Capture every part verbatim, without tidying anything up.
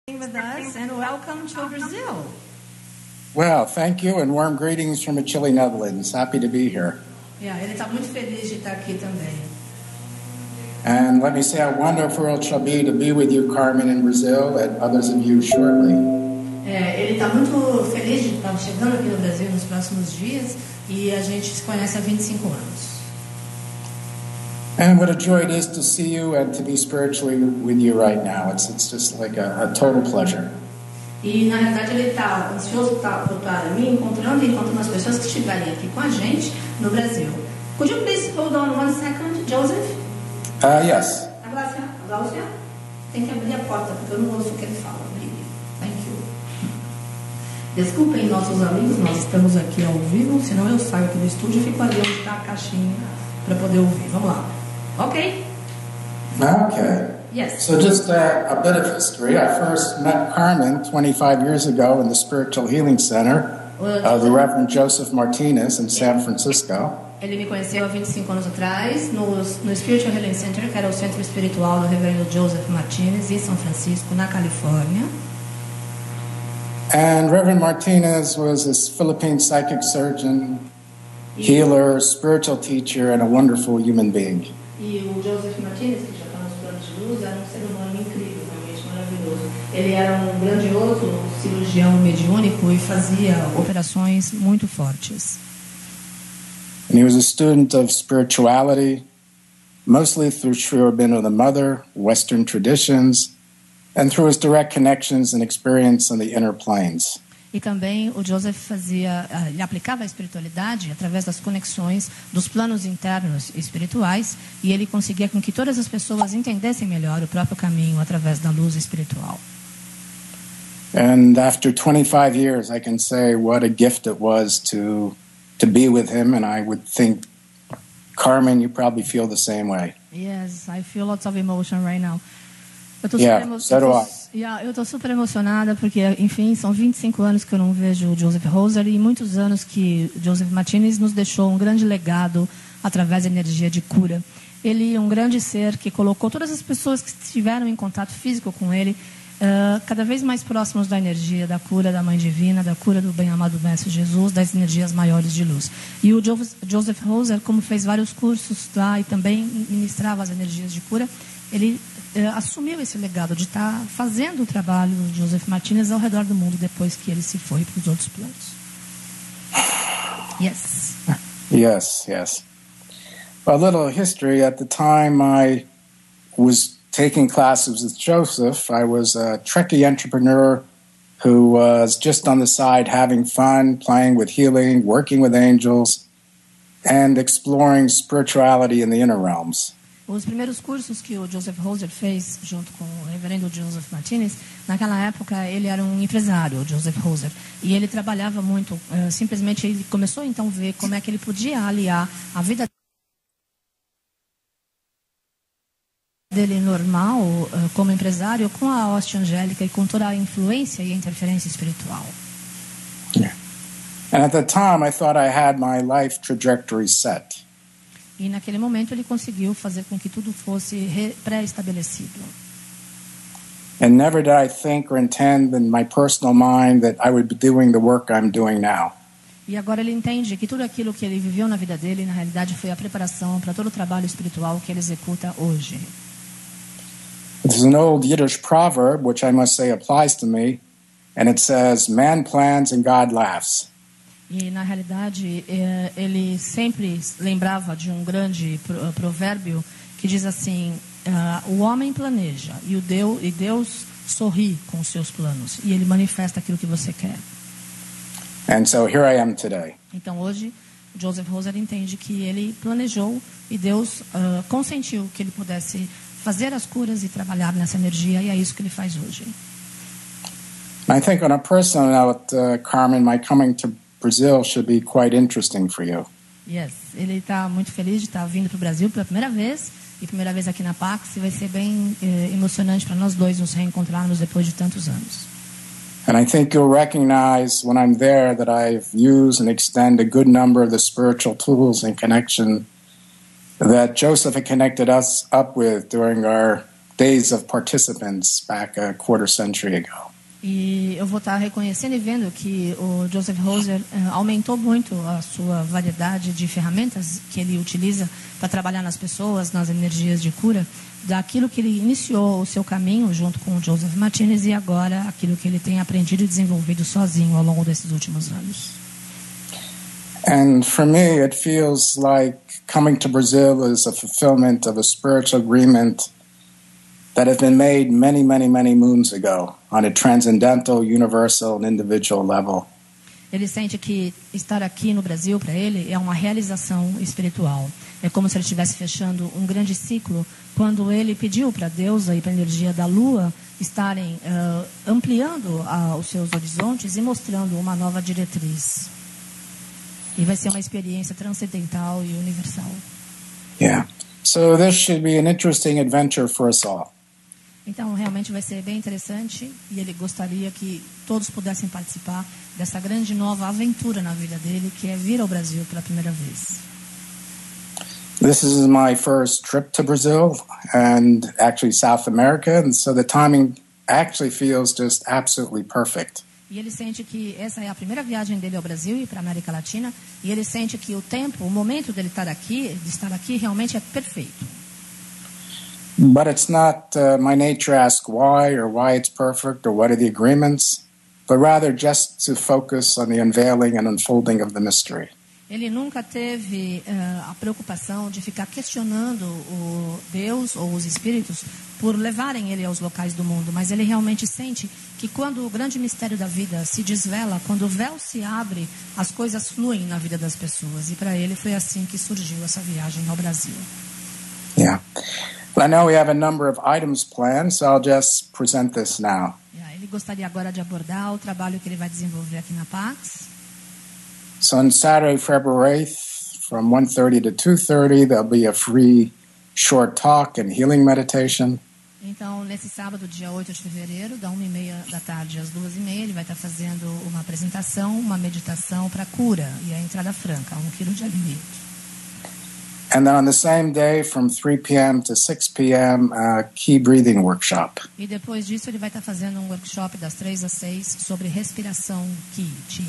With us and welcome to Brazil. Well, thank you and warm greetings from the Chile, Netherlands. Happy to be here. Yeah, ele está muito feliz de estar aqui também. And let me say how wonderful it shall be to be with you, Carmen, in Brazil, and others of you shortly. É, ele está muito feliz de estar chegando aqui no Brasil nos próximos dias e a gente se conhece há vinte e cinco anos. And what a joy it is to see you and to be spiritually with you right now. It's it's just like a, a total pleasure. E na realidade ele está ansioso por estar me encontrando e encontrando as pessoas que estiverem aqui com a gente no Brasil. Could you please hold on one second, Joseph? Uh, yes. Aglácia, Aglácia, tem que abrir a porta porque eu não ouço o que ele fala. Thank you. Desculpem nossos amigos, nós estamos aqui ao vivo, senão eu saio aqui do estúdio e fico ali onde está a caixinha para poder ouvir. Vamos lá. Okay. Okay. Yes. So just uh, a bit of history. I first met Carmen twenty-five years ago in the Spiritual Healing Center of the Reverend Joseph Martinez in San Francisco. Ele me conheceu há vinte e cinco anos atrás no, no Spiritual Healing Center, que era o centro espiritual do Reverendo Joseph Martinez em São Francisco, na Califórnia. And Reverend Martinez was this Philippine psychic surgeon, healer, spiritual teacher, and a wonderful human being. E o Joseph Martinez, que já está nos planos de luz, era um ser humano incrível, realmente maravilhoso. Ele era um grandioso cirurgião mediúnico e fazia operações muito fortes. And he was a student of spirituality, mostly through Sri Aurobindo the Mother, Western traditions, and through his direct connections and experience on the inner planes. E também o Joseph fazia, ele aplicava a espiritualidade através das conexões dos planos internos espirituais e ele conseguia com que todas as pessoas entendessem melhor o próprio caminho através da luz espiritual. And after twenty-five years, I can say what a gift it was to to be with him, and I would think, Carmen, you probably feel the same way. Yes, I feel lots of emotion right now. Eu tô yeah, super emo- so do I. Yeah, eu tô super emocionada porque, enfim, são vinte e cinco anos que eu não vejo o Joseph Roser e muitos anos que Joseph Martinez nos deixou um grande legado através da energia de cura. Ele é um grande ser que colocou todas as pessoas que estiveram em contato físico com ele uh, cada vez mais próximos da energia da cura da Mãe Divina, da cura do bem-amado Mestre Jesus, das energias maiores de luz. E o Joseph Roser, como fez vários cursos lá e também ministrava as energias de cura, ele Uh, assumiu esse legado de estar tá fazendo o trabalho do Joseph Martinez ao redor do mundo depois que ele se foi para os outros planos. Yes. Yes, yes. A little history. At the time I was taking classes with Joseph, I was a Trekkie entrepreneur who was just on the side having fun, playing with healing, working with angels, and exploring spirituality in the inner realms. Os primeiros cursos que o Joseph Roser fez junto com o reverendo Joseph Martinez, naquela época ele era um empresário, o Joseph Roser, e ele trabalhava muito, uh, simplesmente ele começou então a ver como é que ele podia aliar a vida dele normal, uh, como empresário, com a hóstia angélica e com toda a influência e a interferência espiritual. Yeah. And at the time I thought I had my life trajectory set. E naquele momento ele conseguiu fazer com que tudo fosse pré-estabelecido. And never did I think or intend in my personal mind that I would be doing the work I'm doing now. E agora ele entende que tudo aquilo que ele viveu na vida dele, na realidade, foi a preparação para todo o trabalho espiritual que ele executa hoje. There's an old Yiddish proverb, which I must say applies to me, and it says, "Man plans and God laughs." E, na realidade, ele sempre lembrava de um grande provérbio que diz assim, uh, o homem planeja e, o Deus, e Deus sorri com os seus planos. E ele manifesta aquilo que você quer. And so here I am today. Então, hoje, Joseph Roser entende que ele planejou e Deus uh, consentiu que ele pudesse fazer as curas e trabalhar nessa energia, e é isso que ele faz hoje. I think on a personal note, uh, Carmen, my coming to Brazil should be quite interesting for you. Yes, ele está muito feliz de estar vindo para o Brasil pela primeira vez e primeira vez aqui na Pax, e vai ser bem eh, emocionante para nós dois nos reencontrarmos depois de tantos anos. And I think you'll recognize when I'm there that I've used and extend a good number of the spiritual tools in connection that Joseph had connected us up with during our days of participants back a quarter century ago. E eu vou estar reconhecendo e vendo que o Joseph Holzer uh, aumentou muito a sua variedade de ferramentas que ele utiliza para trabalhar nas pessoas, nas energias de cura, daquilo que ele iniciou o seu caminho junto com o Joseph Martinez e agora aquilo que ele tem aprendido e desenvolvido sozinho ao longo desses últimos anos. And for me, it feels like coming to Brazil is a fulfillment of a spiritual agreement that had been made many, many, many moons ago on a transcendental, universal, and individual level. Ele sente que estar aqui no Brasil, para ele, é uma realização espiritual. É como se ele estivesse fechando um grande ciclo, quando ele pediu para a deusa e para a energia da lua estarem uh, ampliando uh, os seus horizontes e mostrando uma nova diretriz. E vai ser uma experiência transcendental e universal. Yeah. So this should be an interesting adventure for us all. Então, realmente vai ser bem interessante e ele gostaria que todos pudessem participar dessa grande nova aventura na vida dele, que é vir ao Brasil pela primeira vez. This is my first trip to Brazil and actually South America, and so the timing actually feels just absolutely perfect. E ele sente que essa é a primeira viagem dele ao Brasil e para a América Latina, e ele sente que o tempo, o momento dele estar aqui, de estar aqui realmente é perfeito. But it's not uh, my nature to ask why or why it's perfect or what are the agreements, but rather just to focus on the unveiling and unfolding of the mystery. Ele nunca teve uh, a preocupação de ficar questionando o Deus ou os espíritos por levarem ele aos locais do mundo, mas ele realmente sente que quando o grande mistério da vida se desvela, quando o véu se abre, as coisas fluem na vida das pessoas. E para ele foi assim que surgiu essa viagem ao Brasil. Yeah. I know we have a number of items planned, so I'll just present this now. Yeah, ele gostaria agora de abordar o trabalho que ele vai desenvolver aqui na Pax. So on Saturday, February eighth, from one thirty to two thirty, there'll be a free short talk and healing meditation. Então, nesse sábado, dia oito de fevereiro, da uma e meia da tarde às duas e meia, ele vai estar fazendo uma apresentação, uma meditação para cura e a entrada franca, um quilo de alimento. And then on the same day, from three p.m. to six p.m., a key breathing workshop. E depois disso, ele vai estar fazendo um workshop das três às seis sobre respiração Ki, Chi.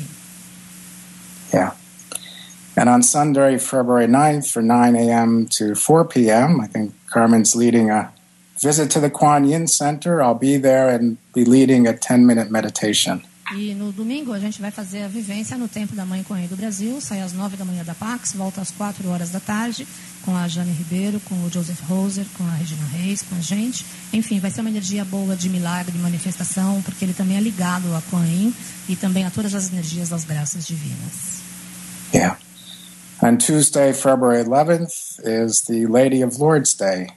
Yeah. And on Sunday, February ninth, from nine a.m. to four p.m., I think Carmen's leading a visit to the Kuan Yin Center. I'll be there and be leading a ten-minute meditation. E no domingo a gente vai fazer a vivência no Templo da Mãe Kuan Yin do Brasil, sai às nove da manhã da Pax, volta às quatro horas da tarde, com a Jane Ribeiro, com o Joseph Holzer, com a Regina Reis, com a gente. Enfim, vai ser uma energia boa de milagre, de manifestação, porque ele também é ligado a Kuan Yin e também a todas as energias das graças divinas. Yeah. On Tuesday, February eleventh, is the Lady of Lourdes Day.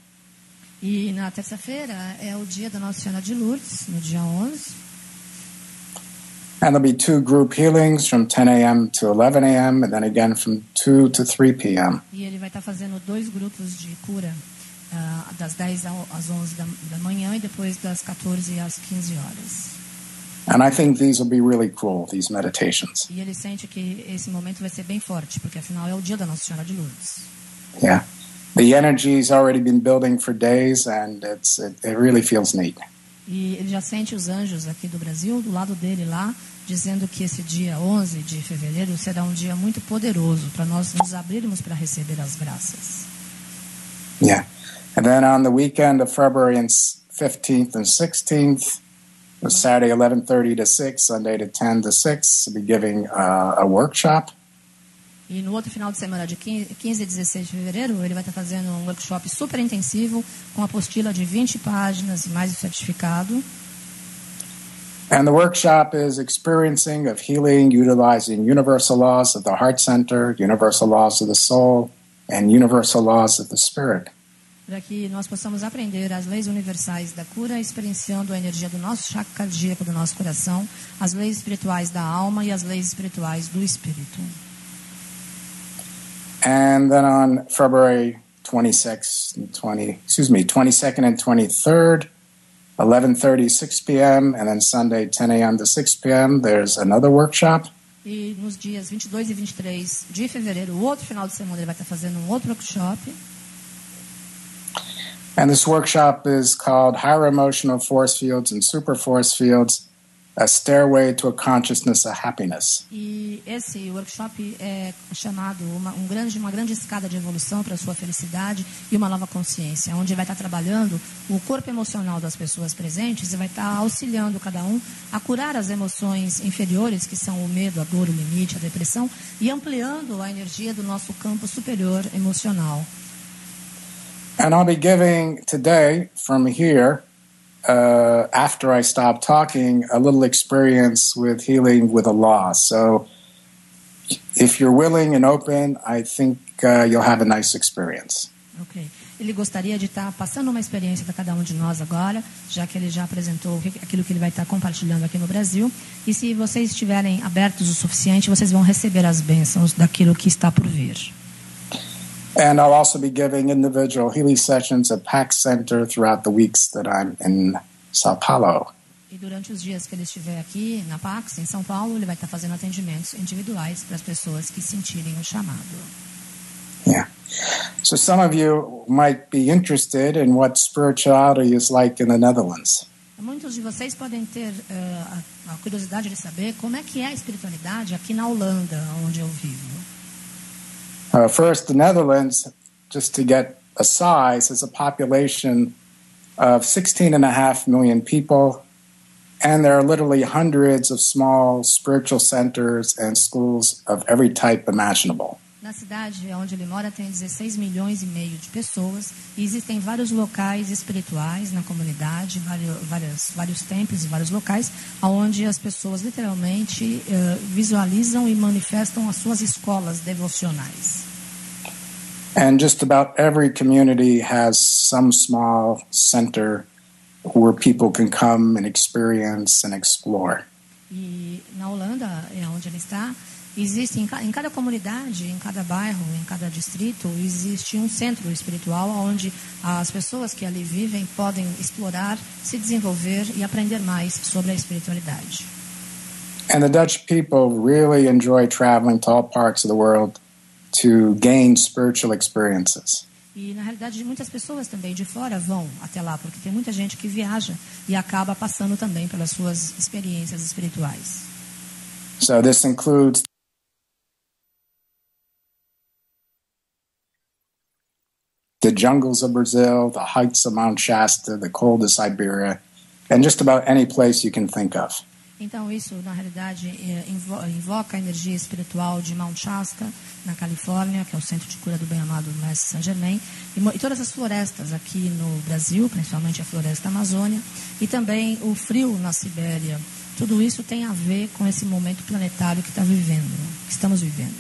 E na terça-feira é o dia da Nossa Senhora de Lourdes, no dia onze. And there'll be two group healings from ten a.m. to eleven a.m. and then again from two to three p.m. E ele vai estar fazendo dois grupos de cura, uh, das dez às onze da, da manhã e depois das quatorze às quinze horas. And I think these will be really cool, these meditations. E ele sente que esse momento vai ser bem forte, porque afinal é o dia da Nossa Senhora de Lourdes. Yeah. The energy's already been building for days and it's it, it really feels neat. E ele já sente os anjos aqui do Brasil, do lado dele lá, dizendo que esse dia onze de fevereiro será um dia muito poderoso para nós nos abrirmos para receber as graças. Yeah. And then on the weekend of February fifteenth and sixteenth, Saturday eleven thirty to six, Sunday to ten to six, we'll be giving uh, a workshop. E no outro final de semana, de quinze e dezesseis de fevereiro, ele vai estar fazendo um workshop super intensivo, com apostila de vinte páginas e mais o certificado. And the workshop is experiencing of healing, utilizing universal laws of the heart center, universal laws of the soul, and universal laws of the spirit. Para que nós possamos aprender as leis universais da cura, experienciando a energia do nosso chakra cardíaco, do nosso coração, as leis espirituais da alma e as leis espirituais do espírito. And then on February twenty-sixth and twenty, excuse me, twenty-second and twenty-third, eleven thirty, six p.m., and then Sunday ten a.m. to six p.m., there's another workshop. E nos dias vinte e dois e vinte e três de fevereiro, o outro final de semana, ele vai estar fazendo um outro workshop. And this workshop is called Higher Emotional Force Fields and Super Force Fields, A Stairway to a Consciousness of Happiness. E esse workshop é chamado uma, um grande, uma grande escada de evolução para a sua felicidade e uma nova consciência, onde vai estar trabalhando o corpo emocional das pessoas presentes e vai estar auxiliando cada um a curar as emoções inferiores, que são o medo, a dor, o limite, a depressão, e ampliando a energia do nosso campo superior emocional. And I'll be giving today from here, uh, after I stop talking, a little experience with healing with a loss. So if you're willing and open, I think uh, you'll have a nice experience. Ok. Ele gostaria de estar passando uma experiência para cada um de nós agora, já que ele já apresentou aquilo que ele vai estar compartilhando aqui no Brasil. E se vocês estiverem abertos o suficiente, vocês vão receber as bênçãos daquilo que está por vir. And I'll also be giving individual healing sessions at PAC Center throughout the weeks that I'm in São Paulo. E durante os dias que ele estiver aqui na PAX, em São Paulo, ele vai estar fazendo atendimentos individuais para as pessoas que sentirem o chamado. Yeah. So some of you might be interested in what spirituality is like in the Netherlands. Muitos de vocês podem ter uh, a, a curiosidade de saber como é que é a espiritualidade aqui na Holanda, onde eu vivo. Uh, first, the Netherlands, just to get a size, has a population of sixteen and a half million people, and there are literally hundreds of small spiritual centers and schools of every type imaginable. Na cidade onde ele mora tem dezesseis milhões e meio de pessoas e existem vários locais espirituais na comunidade, vários, vários, vários templos e vários locais onde as pessoas literalmente uh, visualizam e manifestam as suas escolas devocionais. And just about every community has some small center where people can come and experience and explore. E na Holanda, é onde ele está, existe em, em cada comunidade, em cada bairro, em cada distrito, existe um centro espiritual onde as pessoas que ali vivem podem explorar, se desenvolver e aprender mais sobre a espiritualidade. And the Dutch people really enjoy traveling to all parts of the world to gain spiritual experiences. E na realidade muitas pessoas também de fora vão até lá, porque tem muita gente que viaja e acaba passando também pelas suas experiências espirituais. So this includes the jungles of Brazil, the heights of Mount Shasta, the cold of Siberia, and just about any place you can think of. Então isso, na realidade, invoca a energia espiritual de Mount Shasta, na Califórnia, que é o centro de cura do bem-amado Mestre Saint Germain, e, e todas as florestas aqui no Brasil, principalmente a floresta Amazônia, e também o frio na Sibéria. Tudo isso tem a ver com esse momento planetário que está vivendo, que estamos vivendo.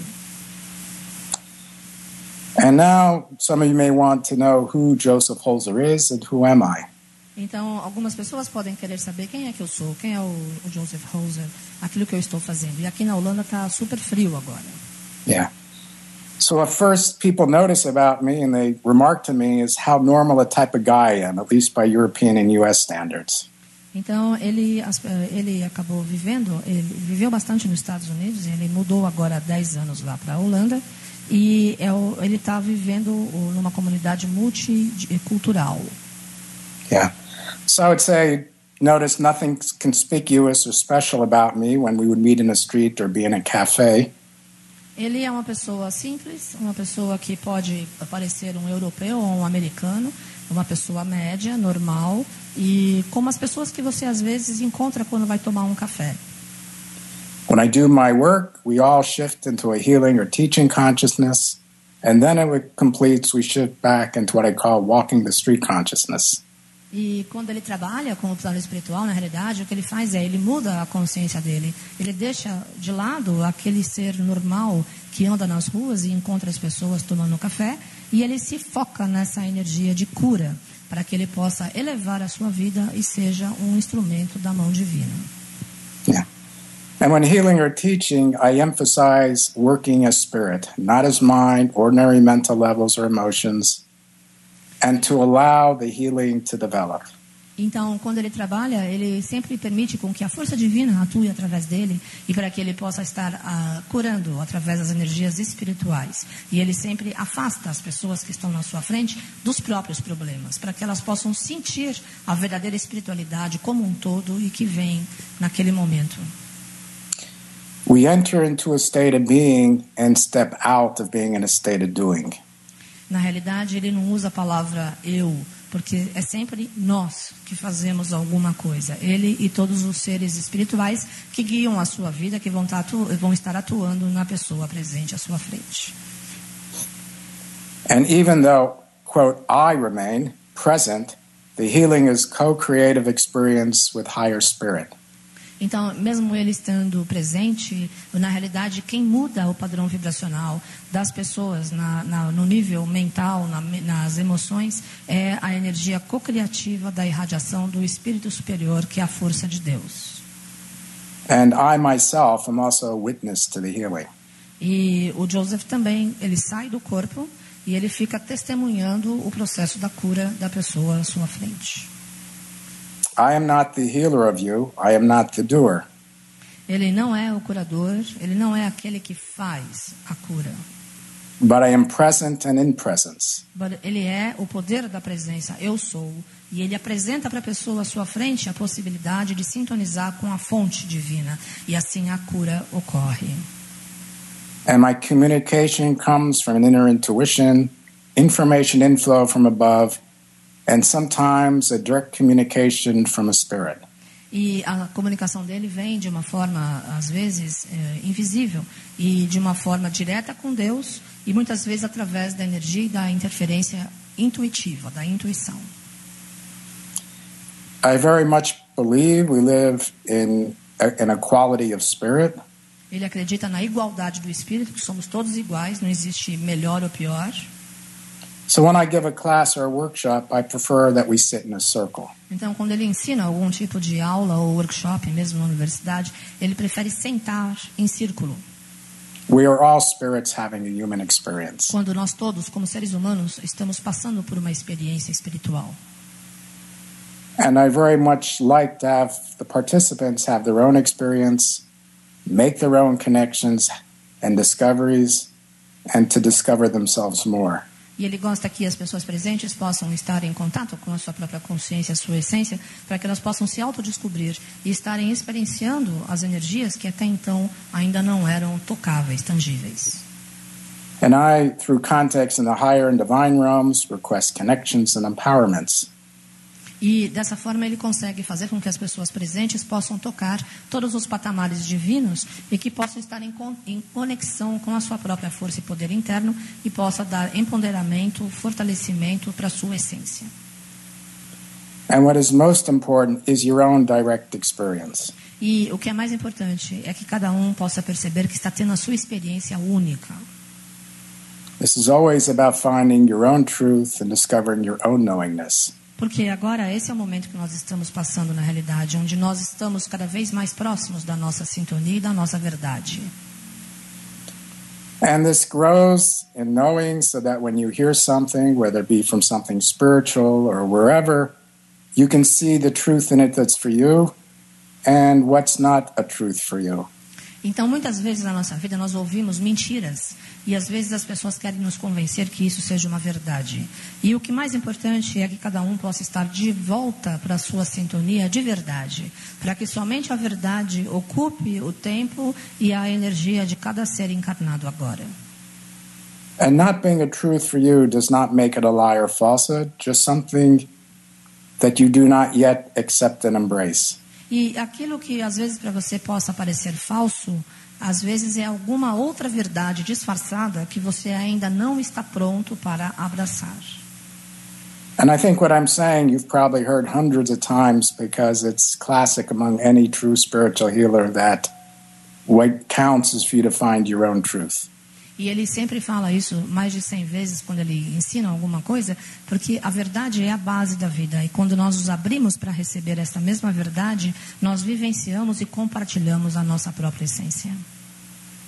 And now some of you may want to know who Joseph Holzer is and who am I. Então, algumas pessoas podem querer saber quem é que eu sou, quem é o, o Joseph Holzer, aquilo que eu estou fazendo. E aqui na Holanda está super frio agora. Yeah. So what first people notice about me and they remark to me is how normal a type of guy I am, at least by European and U S standards. Então, ele, ele acabou vivendo, ele viveu bastante nos Estados Unidos, ele mudou agora há dez anos lá para a Holanda, e é o, ele está vivendo numa comunidade multicultural. Yeah. So I would say, notice nothing conspicuous or special about me when we would meet in a street or be in a cafe. Ele é uma pessoa simples, uma pessoa que pode parecer um europeu ou um americano, uma pessoa média, normal, e como as pessoas que você às vezes encontra quando vai tomar um café. When I do my work, we all shift into a healing or teaching consciousness, and then it completes, we shift back into what I call walking the street consciousness. E quando ele trabalha com o plano espiritual, na realidade, o que ele faz é, ele muda a consciência dele. Ele deixa de lado aquele ser normal que anda nas ruas e encontra as pessoas tomando café, e ele se foca nessa energia de cura, para que ele possa elevar a sua vida e seja um instrumento da mão divina. Yeah. And when healing or teaching, I emphasize working as spirit, not as mind, ordinary mental levels or emotions, and to allow the healing to develop. Então, quando ele trabalha, ele sempre permite com que a força divina atue através dele e para que ele possa estar uh, curando através das energias espirituais. E ele sempre afasta as pessoas que estão na sua frente dos próprios problemas, para que elas possam sentir a verdadeira espiritualidade como um todo e que vem naquele momento. We enter into a state of being and step out of being in a state of doing. Na realidade, ele não usa a palavra eu, porque é sempre nós que fazemos alguma coisa. Ele e todos os seres espirituais que guiam a sua vida, que vão, atu- vão estar atuando na pessoa presente à sua frente. And even though, quote, I remain present, the healing is co-creative experience with higher spirit. Então, mesmo ele estando presente, na realidade, quem muda o padrão vibracional das pessoas na, na, no nível mental, na, nas emoções, é a energia cocriativa da irradiação do Espírito Superior, que é a força de Deus. And I myself am also a witness to the healing. E o Joseph também, ele sai do corpo e ele fica testemunhando o processo da cura da pessoa à sua frente. I am not the healer of you, I am not the doer. Ele não é o curador, ele não é aquele que faz a cura. But I am present and in presence. But ele é o poder da presença, eu sou. E ele apresenta para a pessoa à sua frente a possibilidade de sintonizar com a fonte divina. E assim a cura ocorre. And my communication comes from an inner intuition, information inflow from above, and sometimes a direct communication from a spirit. E a comunicação dele vem de uma forma, às vezes, é, invisível, e de uma forma direta com Deus, e muitas vezes através da energia e da interferência intuitiva, da intuição. I very much believe we live in a, in a quality of spirit. Ele acredita na igualdade do espírito, que somos todos iguais, não existe melhor ou pior. So when I give a class or a workshop, I prefer that we sit in a circle. Então, quando ele ensina algum tipo de aula ou workshop, mesmo na universidade, ele prefere sentar em círculo. We are all spirits having a human experience. Quando nós todos, como seres humanos, estamos passando por uma experiência espiritual. And I very much like to have the participants have their own experience, make their own connections and discoveries, and to discover themselves more. E ele gosta que as pessoas presentes possam estar em contato com a sua própria consciência, a sua essência, para que elas possam se autodescobrir e estarem experienciando as energias que até então ainda não eram tocáveis, tangíveis. And I, through context in the higher and divine realms, request connections and empowerments. E dessa forma ele consegue fazer com que as pessoas presentes possam tocar todos os patamares divinos e que possam estar em, con em conexão com a sua própria força e poder interno e possa dar empoderamento, fortalecimento para a sua essência. And what is most important is your own direct experience. E o que é mais importante é que cada um possa perceber que está tendo a sua experiência única. This is always about finding your own truth and discovering your own knowingness. Porque agora esse é o momento que nós estamos passando na realidade, onde nós estamos cada vez mais próximos da nossa sintonia e da nossa verdade. And this grows in knowing so that when you hear something, whether it be from something spiritual or wherever, you can see the truth in it that's for you and what's not a truth for you. Então, muitas vezes na nossa vida nós ouvimos mentiras e às vezes as pessoas querem nos convencer que isso seja uma verdade. E o que mais importante é que cada um possa estar de volta para a sua sintonia de verdade, para que somente a verdade ocupe o tempo e a energia de cada ser encarnado agora. And not being a truth for you does not make it a lie or falsehood, just something that you do not yet accept and embrace. E aquilo que às vezes para você possa parecer falso, às vezes é alguma outra verdade disfarçada que você ainda não está pronto para abraçar. And I think what I'm saying you've probably heard hundreds of times because it's classic among any true spiritual healer that what counts is for you to find your own truth. E ele sempre fala isso mais de cem vezes quando ele ensina alguma coisa, porque a verdade é a base da vida. E quando nós nos abrimos para receber essa mesma verdade, nós vivenciamos e compartilhamos a nossa própria essência.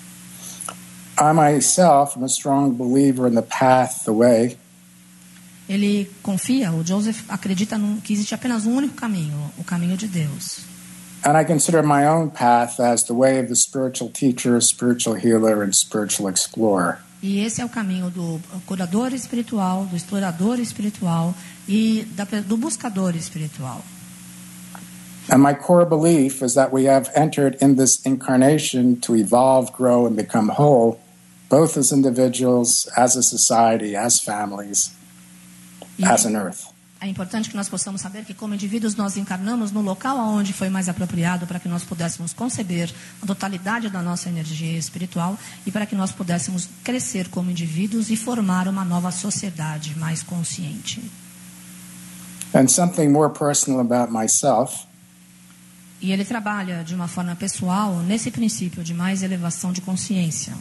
I myself am a strong believer in the path, the way. ele confia, o Joseph acredita num, que existe apenas um único caminho, o caminho de Deus. And I consider my own path as the way of the spiritual teacher, spiritual healer, and spiritual explorer. E esse é o caminho do curador espiritual, do explorador espiritual e da, do buscador espiritual. And my core belief is that we have entered in this incarnation to evolve, grow, and become whole, both as individuals, as a society, as families, e as an earth. É importante que nós possamos saber que, como indivíduos, nós encarnamos no local onde foi mais apropriado para que nós pudéssemos conceber a totalidade da nossa energia espiritual e para que nós pudéssemos crescer como indivíduos e formar uma nova sociedade mais consciente. And something more personal about myself. E ele trabalha de uma forma pessoal nesse princípio de mais elevação de consciência.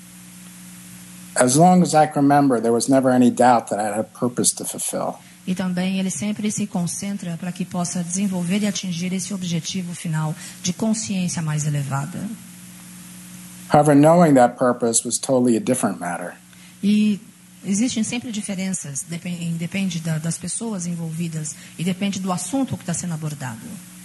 As long as I can remember, there was never any doubt that I had a purpose to fulfill. E também ele sempre se concentra para que possa desenvolver e atingir esse objetivo final de consciência mais elevada. However, knowing that purpose was totally a different matter. E existem sempre diferenças, depende, depende da, das pessoas envolvidas e depende do assunto que está sendo abordado.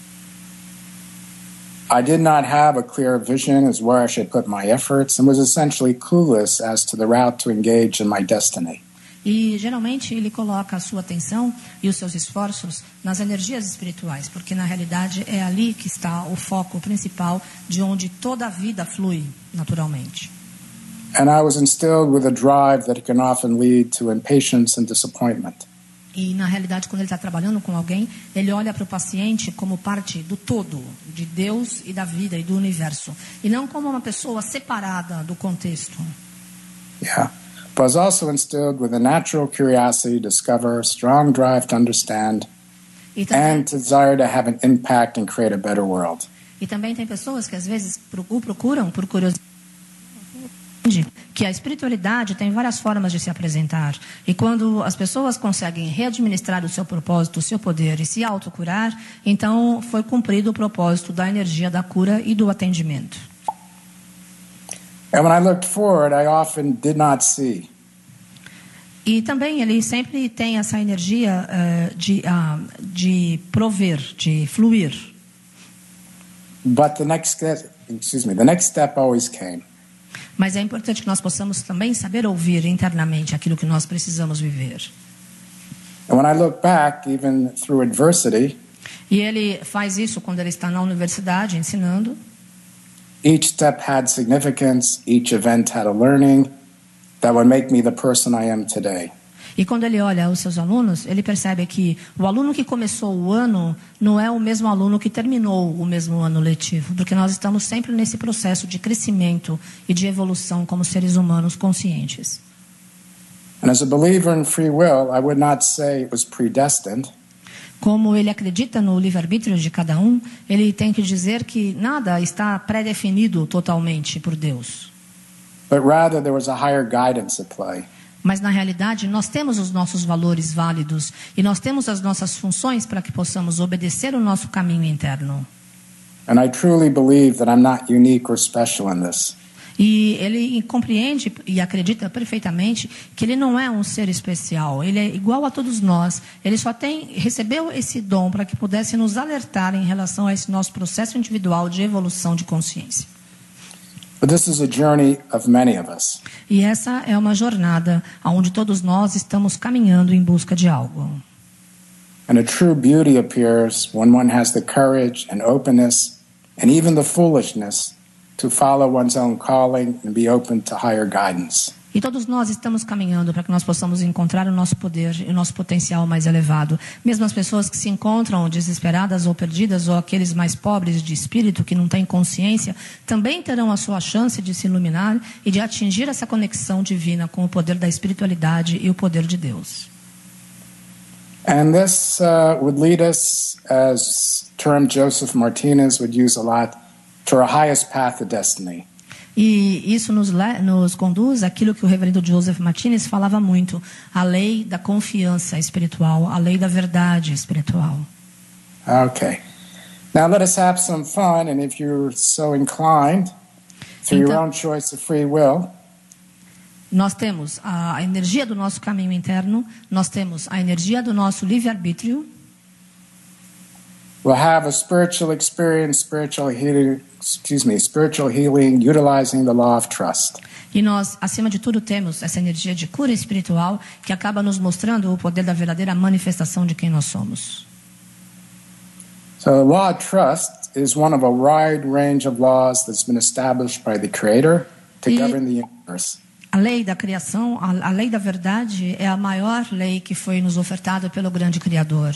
I did not have a clear vision as where I should put my efforts and was essentially clueless as to the route to engage in my destiny. E geralmente ele coloca a sua atenção e os seus esforços nas energias espirituais, porque na realidade é ali que está o foco principal de onde toda a vida flui naturalmente. And I was instilled with a drive that can often lead to impatience and disappointment. E na realidade, quando ele está trabalhando com alguém, ele olha para o paciente como parte do todo, de Deus e da vida e do universo, e não como uma pessoa separada do contexto. Yeah. But I was also instilled with a natural curiosity to discover, strong drive to understand, E também, and desire to have an impact and create a better world. e também tem pessoas que às vezes o procuram por curiosidade, que a espiritualidade tem várias formas de se apresentar. E quando as pessoas conseguem readministrar o seu propósito, o seu poder e se autocurar, então foi cumprido o propósito da energia da cura e do atendimento. And when I looked forward, I often did not see. E também ele sempre tem essa energia uh, de, uh, de prover, de fluir. But the next step, excuse me, the next step always came. Mas é importante que nós possamos também saber ouvir internamente aquilo que nós precisamos viver. And when I look back, even through adversity, E ele faz isso quando ele está na universidade ensinando. each step had significance, each event had a learning that would make me the person I am today. E quando ele olha os seus alunos, ele percebe que o aluno que começou o ano não é o mesmo aluno que terminou o mesmo ano letivo, porque nós estamos sempre nesse processo de crescimento e de evolução como seres humanos conscientes. And as a believer in free will, I would not say it was predestined. Como ele acredita no livre-arbítrio de cada um, ele tem que dizer que nada está pré-definido totalmente por Deus. But rather there was a higher guidance at play. Mas, na realidade, nós temos os nossos valores válidos e nós temos as nossas funções para que possamos obedecer o nosso caminho interno. And I truly believe that I'm not unique or special in this. E ele compreende e acredita perfeitamente que ele não é um ser especial. Ele é igual a todos nós. Ele só tem, recebeu esse dom para que pudesse nos alertar em relação a esse nosso processo individual de evolução de consciência. But this is a journey of many of us. E essa é uma jornada onde todos nós estamos caminhando em busca de algo. And a true beauty appears when one has the courage and openness and even the foolishness to follow one's own calling and be open to higher guidance. E todos nós estamos caminhando para que nós possamos encontrar o nosso poder e o nosso potencial mais elevado. Mesmo as pessoas que se encontram desesperadas ou perdidas, ou aqueles mais pobres de espírito que não têm consciência, também terão a sua chance de se iluminar e de atingir essa conexão divina com o poder da espiritualidade e o poder de Deus. And this uh, would lead us, as term Joseph Martinez would use a lot, to our highest path of destiny. E isso nos, nos conduz àquilo que o reverendo Joseph Martinez falava muito, a lei da confiança espiritual, a lei da verdade espiritual. Okay. Now let us have some fun, and if you're so inclined, through Então, your own choice of free will, Nós temos a energia do nosso caminho interno, nós temos a energia do nosso livre-arbítrio. We'll have a spiritual experience, spiritual healing, excuse me, spiritual healing utilizing the law of trust. E nós, acima de tudo, temos essa energia de cura espiritual que acaba nos mostrando o poder da verdadeira manifestação de quem nós somos. So the law of trust is one of a wide range of laws that's been established by the Creator to E govern the universe. a lei da criação, a, a lei da verdade é a maior lei que foi nos ofertada pelo grande Criador.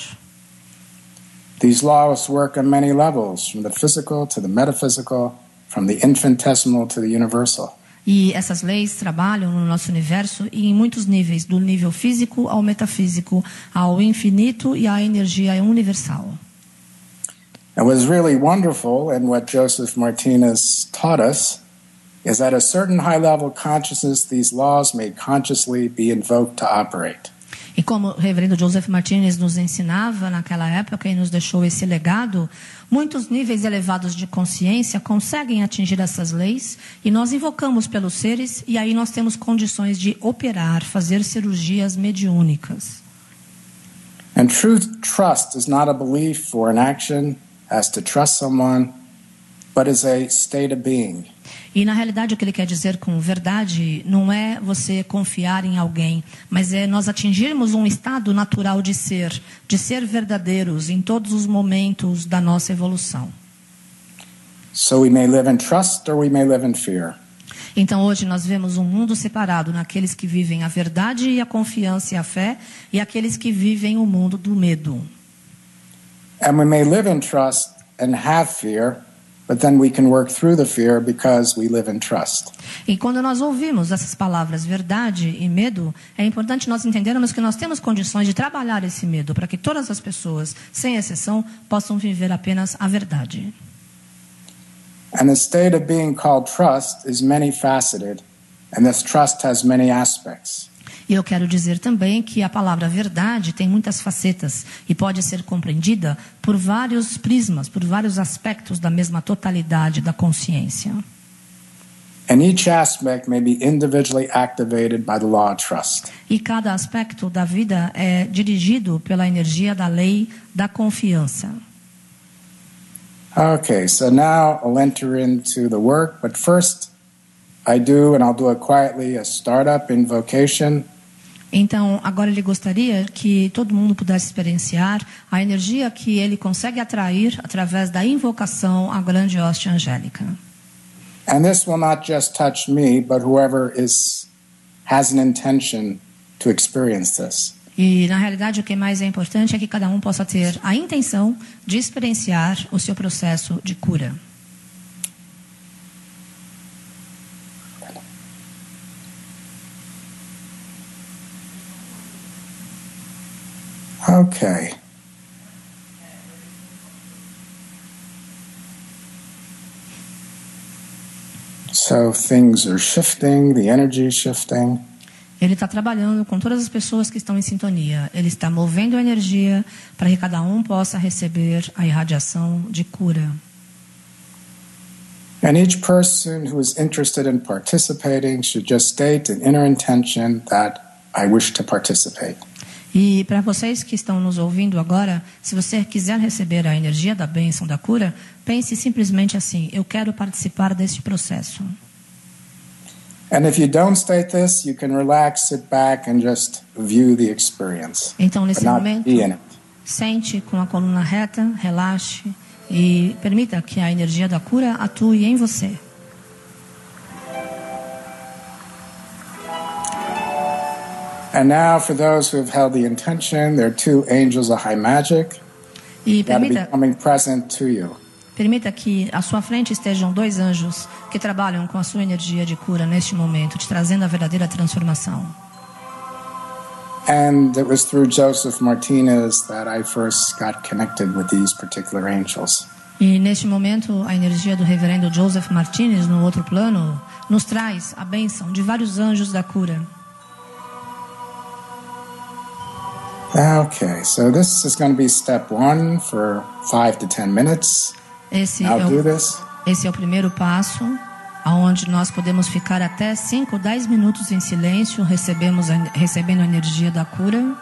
These laws work on many levels, from the physical to the metaphysical, from the infinitesimal to the universal. E essas leis trabalham no nosso universo e em muitos níveis, do nível físico ao metafísico, ao infinito e à energia universal. And what's really wonderful in what Joseph Martinez taught us is that at a certain high-level consciousness, these laws may consciously be invoked to operate. E como o reverendo Joseph Martinez nos ensinava naquela época e nos deixou esse legado, muitos níveis elevados de consciência conseguem atingir essas leis e nós invocamos pelos seres e aí nós temos condições de operar, fazer cirurgias mediúnicas. And true trust is not a belief or an action as to trust someone, but is a state of being. E na realidade o que ele quer dizer com verdade não é você confiar em alguém, mas é nós atingirmos um estado natural de ser, de ser verdadeiros em todos os momentos da nossa evolução. So we may live in trust or we may live in fear. Então hoje nós vemos um mundo separado naqueles que vivem a verdade e a confiança e a fé e aqueles que vivem o mundo do medo. And we may live in trust and have fear, but then we can work through the fear because we live in trust. E quando nós ouvimos essas palavras verdade e medo, é importante nós entendermos que nós temos condições de trabalhar esse medo para que todas as pessoas, sem exceção, possam viver apenas a verdade. And the state of being called trust is many-faceted, and this trust has many aspects. E eu quero dizer também que a palavra verdade tem muitas facetas e pode ser compreendida por vários prismas, por vários aspectos da mesma totalidade da consciência. And each aspect may be individually activated by the law of trust. E cada aspecto da vida é dirigido pela energia da lei da confiança. Okay, so now I'll enter into the work, but first I do, and I'll do it quietly, a startup invocation. Então, agora ele gostaria que todo mundo pudesse experienciar a energia que ele consegue atrair através da invocação à grande hóstia angélica. And this will not just touch me, but whoever is has an intention to experience this. E, na realidade, o que mais é importante é que cada um possa ter a intenção de experienciar o seu processo de cura. Okay. So things are shifting, the energy is shifting. Ele está trabalhando com todas as pessoas que estão em sintonia. Ele está movendo a energia para que cada um possa receber a irradiação de cura. And each person who is interested in participating should just state an inner intention that I wish to participate. E para vocês que estão nos ouvindo agora, se você quiser receber a energia da bênção da cura, pense simplesmente assim: eu quero participar deste processo. And if you don't state this, you can relax, sit back and just view the experience. Então, nesse but not momento, be in it. sente com a coluna reta, relaxe e permita que a energia da cura atue em você. And now, for those who have held the intention, there are two angels of high magic E that are permita, becoming present to you. permita que à sua frente estejam dois anjos que trabalham com a sua energia de cura neste momento, te trazendo a verdadeira transformação. And it was through Joseph Martinez that I first got connected with these particular angels. E neste momento, a energia do reverendo Joseph Martinez, no outro plano, nos traz a bênção de vários anjos da cura. Okay, so this is going to be step one for five to ten minutes. Esse I'll é do o, this. esse é o primeiro passo. onde nós podemos ficar até cinco, dez minutos em silêncio, recebemos a, recebendo a energia da cura.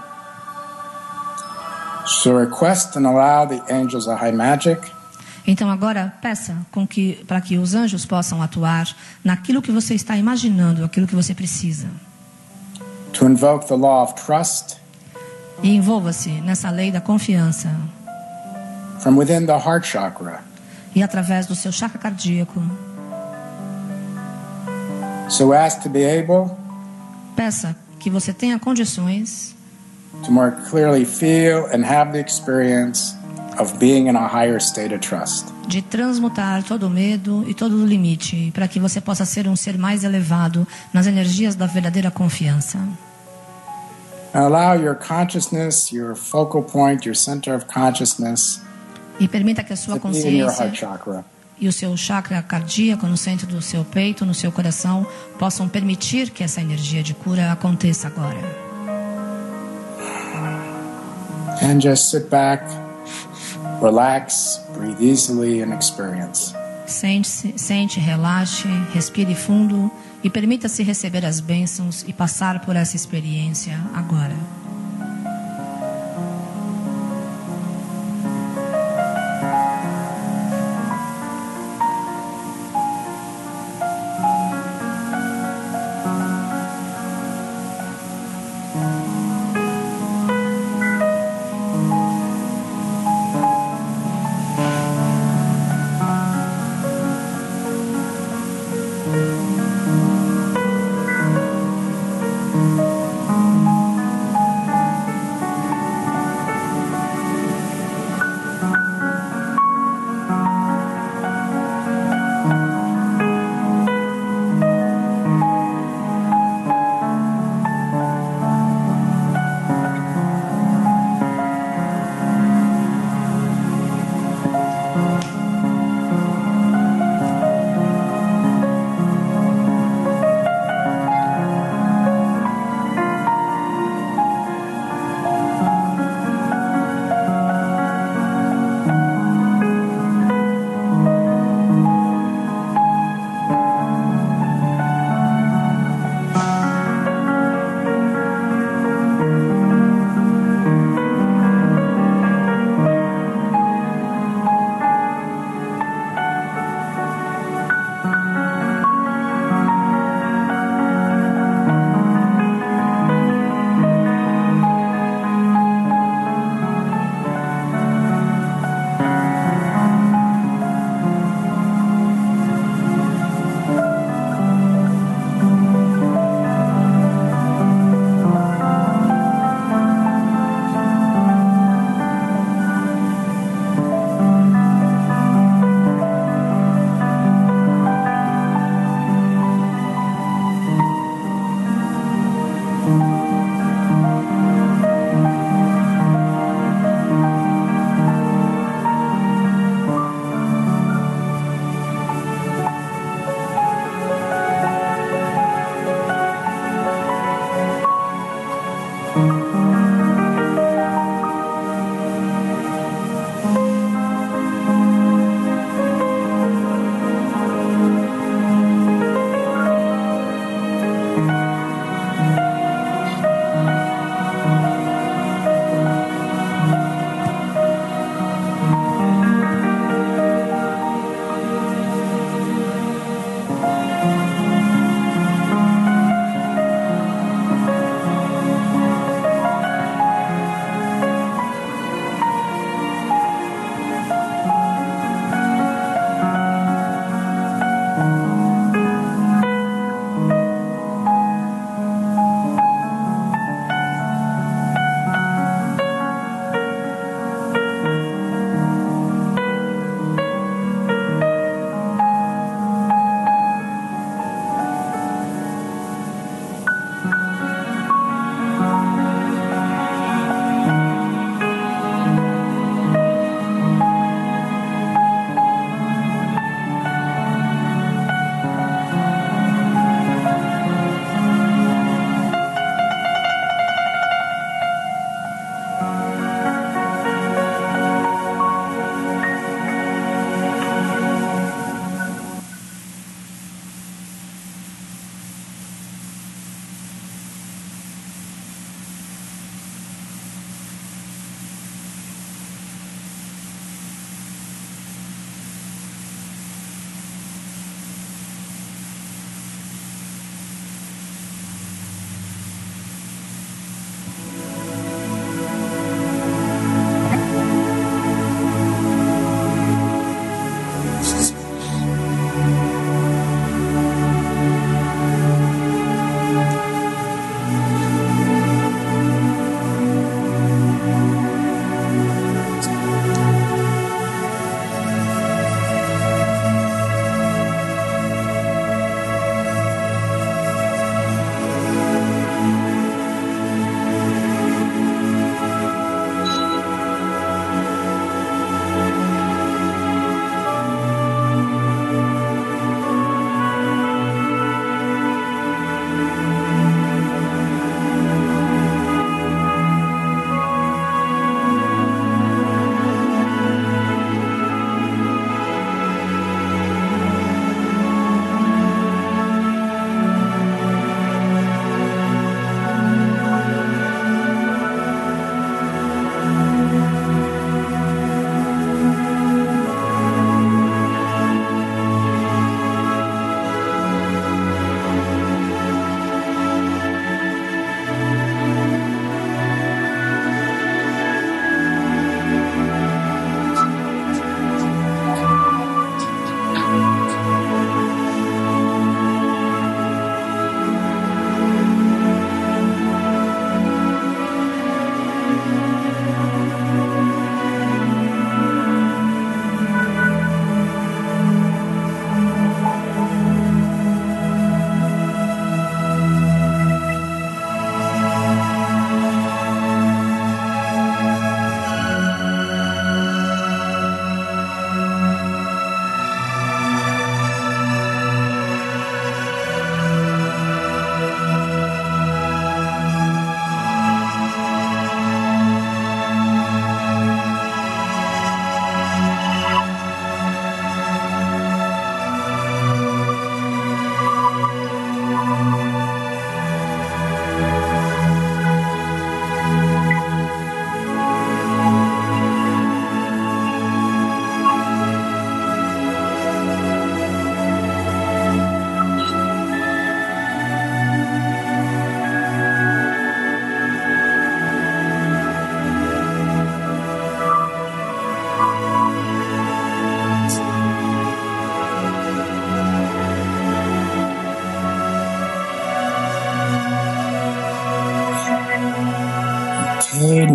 So request and allow the angels of high magic Então agora peça com que, para que os anjos possam atuar naquilo que você está imaginando, aquilo que você precisa. to invoke the law of trust E envolva-se nessa lei da confiança. from within the heart chakra, E através do seu chakra cardíaco. so as to be able Peça que você tenha condições to more clearly feel and have the experience of being in a higher state of trust. de transmutar todo o medo e todo o limite, para que você possa ser um ser mais elevado nas energias da verdadeira confiança. And allow your consciousness, your focal point, your center of consciousness E permita que a sua to be in your heart consciência chakra. e o seu chakra cardíaco no centro do seu peito, no seu coração, possam permitir que essa energia de cura aconteça agora. And just sit back, relax, breathe easily and experience. Sente-se, sente, relaxe, respire fundo e permita-se receber as bênçãos e passar por essa experiência agora.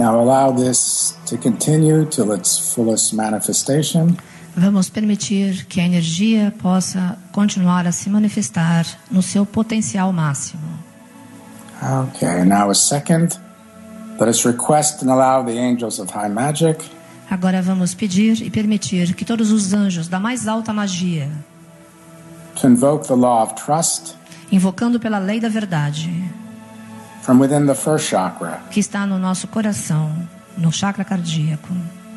Now allow this to continue till its fullest manifestation. Vamos permitir que a energia possa continuar a se manifestar no seu potencial máximo. Okay, now a second. Let us request and allow the angels of high magic. Agora vamos pedir e permitir que todos os anjos da mais alta magia, to invoke the law of trust, invocando pela lei da verdade, from within the first chakra, que está no nosso coração, no chakra cardíaco,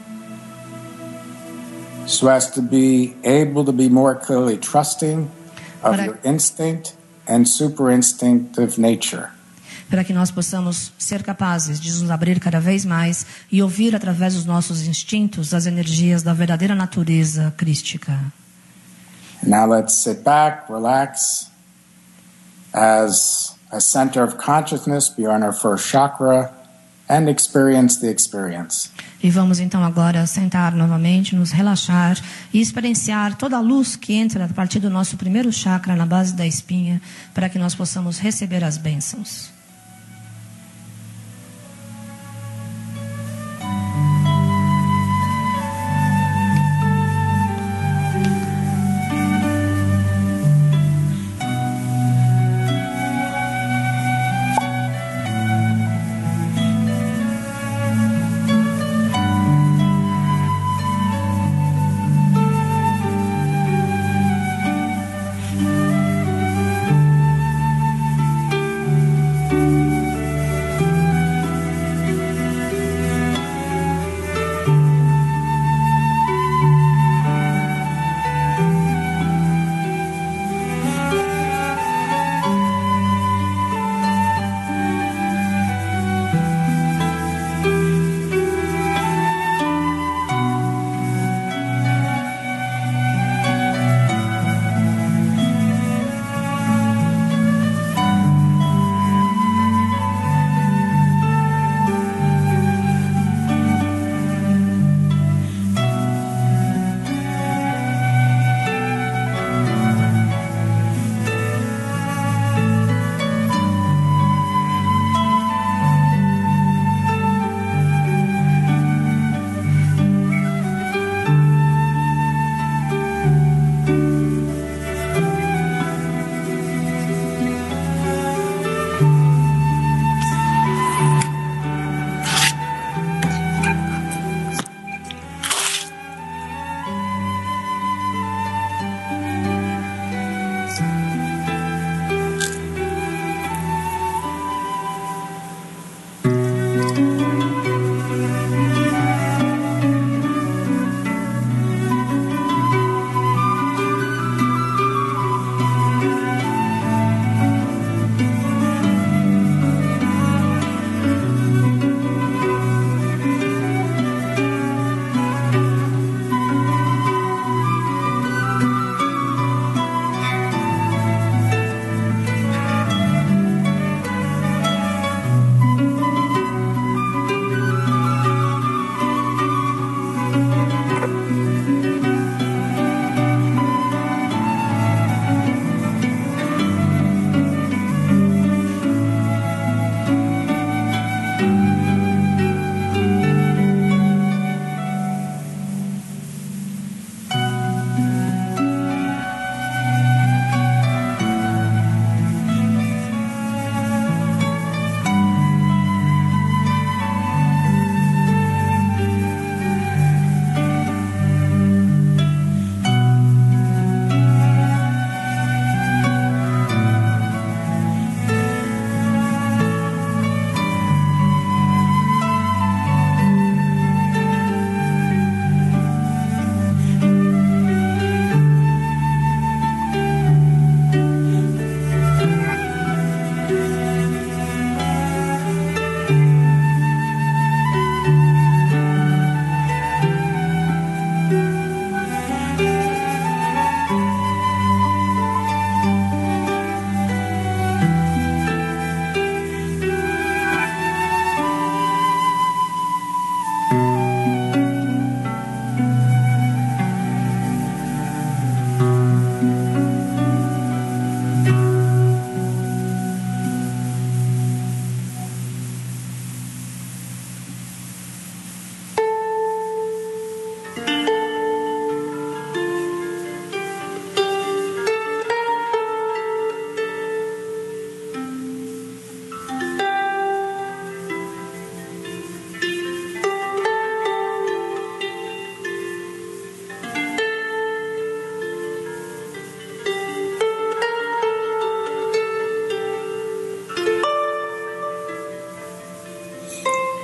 so as to be able to be more clearly trusting of Para- your instinct and super instinctive nature. para que nós possamos ser capazes de nos abrir cada vez mais e ouvir através dos nossos instintos as energias da verdadeira natureza crística. Now let's sit back, relax, as a center of consciousness beyond our first chakra, and experience the experience. E vamos então agora sentar novamente, nos relaxar e experienciar toda a luz que entra a partir do nosso primeiro chakra na base da espinha, para que nós possamos receber as bênçãos.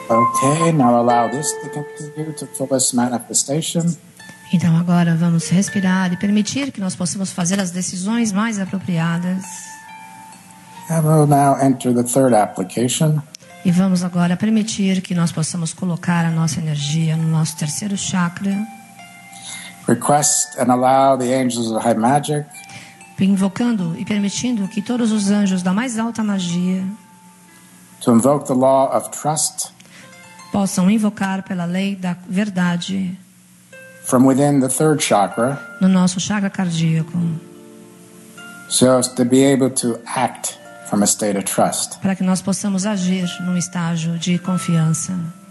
Okay, now allow this to continue to fullest manifestation. Então agora vamos respirar e permitir que nós possamos fazer as decisões mais apropriadas. And we'll now enter the third application. E vamos agora permitir que nós possamos colocar a nossa energia no nosso terceiro chakra. Request and allow the angels of high magic Invocando e permitindo que todos os anjos da mais alta magia to invoke the law of trust possam invocar pela lei da verdade from within the third chakra, no nosso chakra cardíaco, so as to be able to act from a state of trust. para que nós possamos agir num estágio de confiança.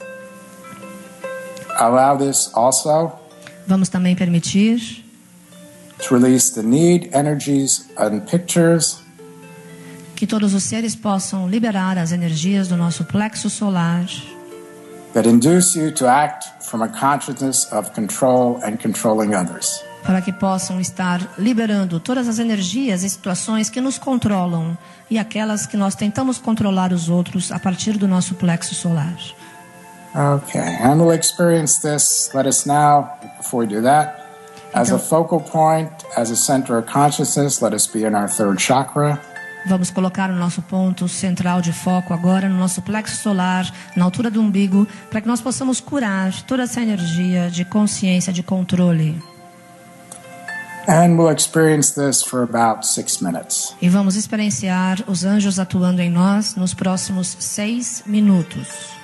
Allow this also Vamos também permitir to release the need, energies, and pictures que todos os seres possam liberar as energias do nosso plexo solar, that induce you to act from a consciousness of control and controlling others. para que possam estar liberando todas as energias e situações que nos controlam e aquelas que nós tentamos controlar os outros a partir do nosso plexo solar. Okay, and we'll experience this. Let us now, before we do that, as a focal point, as a center of consciousness, let us be in our third chakra. Vamos colocar o nosso ponto central de foco agora no nosso plexo solar, na altura do umbigo, para que nós possamos curar toda essa energia de consciência, de controle. And we'll experience this for about six minutes. E vamos experienciar os anjos atuando em nós nos próximos seis minutos.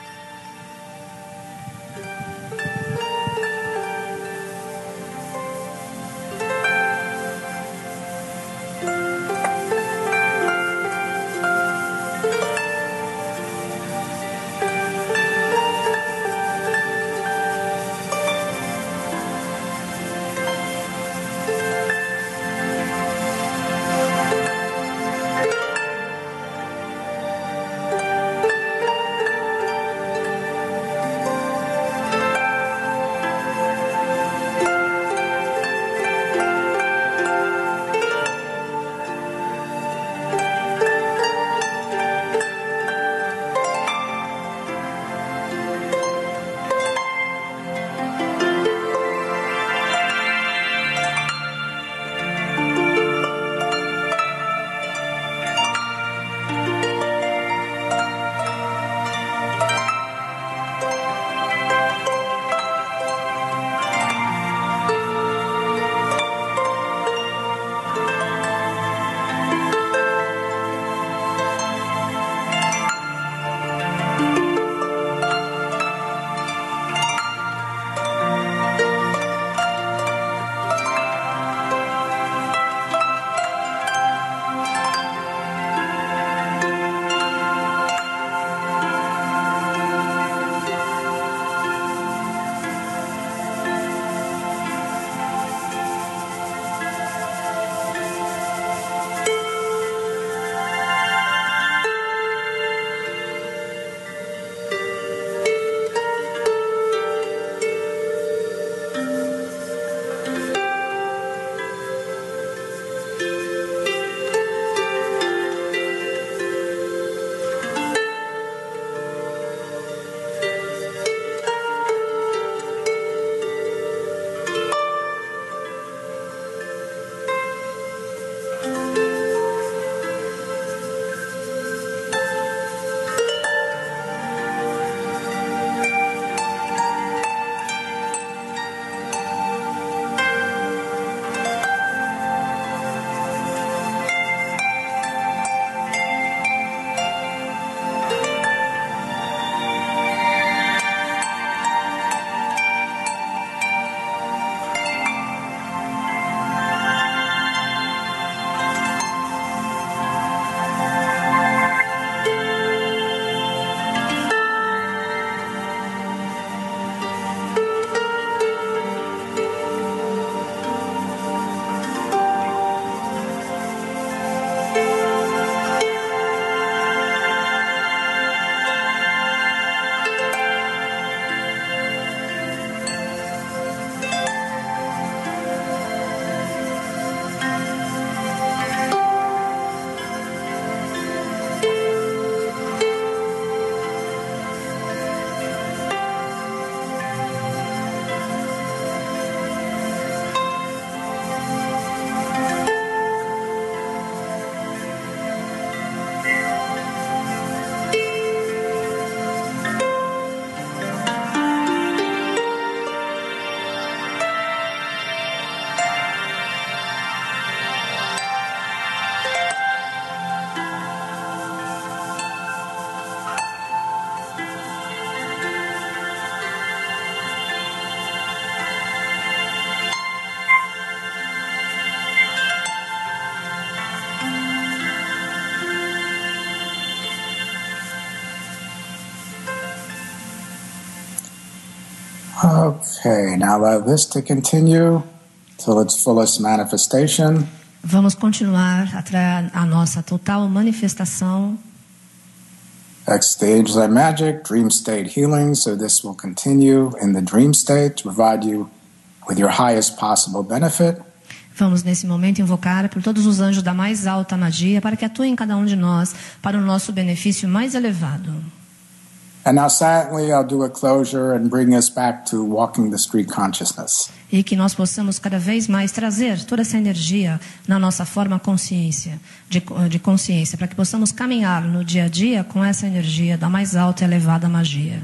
Okay, now allow this to continue till its fullest manifestation. Vamos continuar até a nossa total manifestação. Next stage is magic, dream state healing. So this will continue in the dream state to provide you with your highest possible benefit. Vamos nesse momento invocar por todos os anjos da mais alta magia para que atuem em cada um de nós para o nosso benefício mais elevado. And now silently I'll do a closure and bring us back to walking the street consciousness. E que nós possamos cada vez mais trazer toda essa energia na nossa forma consciência, de, de consciência, para que possamos caminhar no dia a dia com essa energia da mais alta e elevada magia.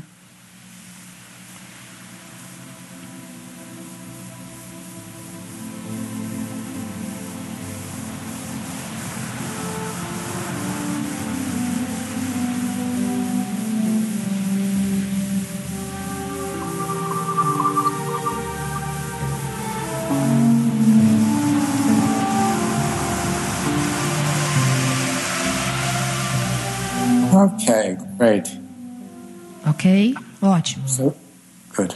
Okay, great. Ok, ótimo. So, good.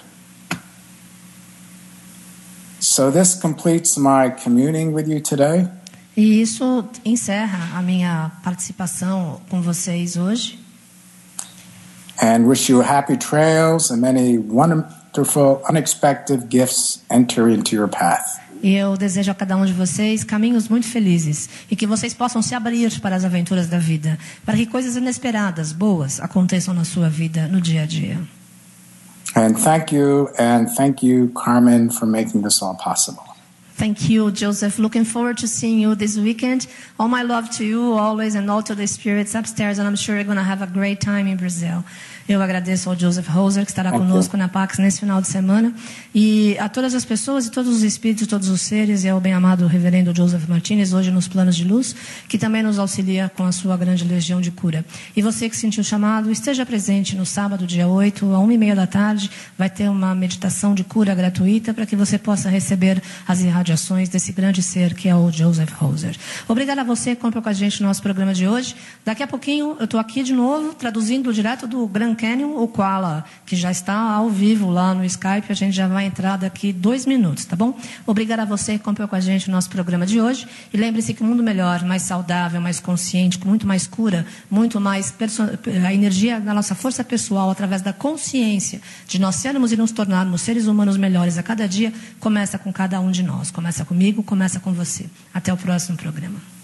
So this completes my communing with you today. E isso encerra a minha participação com vocês hoje. And wish you happy trails and many wonderful, unexpected gifts enter into your path. E eu desejo a cada um de vocês caminhos muito felizes e que vocês possam se abrir para as aventuras da vida, para que coisas inesperadas, boas, aconteçam na sua vida no dia a dia. And thank you, and thank you, Carmen, for making this all possible. Thank you, Joseph. Looking forward to seeing you this weekend. All my love to you always and all to the spirits upstairs, and I'm sure you're going to have a great time in Brazil. Eu agradeço ao Joseph Hoser, que estará conosco na Pax nesse final de semana, e a todas as pessoas e todos os espíritos, todos os seres, e ao bem-amado reverendo Joseph Martinez, hoje nos planos de luz, que também nos auxilia com a sua grande legião de cura. E você que sentiu o chamado, esteja presente no sábado, dia oito, a uma e meia da tarde, vai ter uma meditação de cura gratuita para que você possa receber as irradiações desse grande ser que é o Joseph Hoser. Obrigada a você que comprou com a gente no nosso programa de hoje. Daqui a pouquinho eu estou aqui de novo, traduzindo direto do Grand Canyon, o Koala, que já está ao vivo lá no Skype. A gente já vai entrar daqui dois minutos, tá bom? Obrigada a você que comprou com a gente o nosso programa de hoje. E lembre-se que um mundo melhor, mais saudável, mais consciente, com muito mais cura, muito mais a energia da nossa força pessoal, através da consciência de nós sermos e nos tornarmos seres humanos melhores a cada dia, começa com cada um de nós. Começa comigo, começa com você. Até o próximo programa.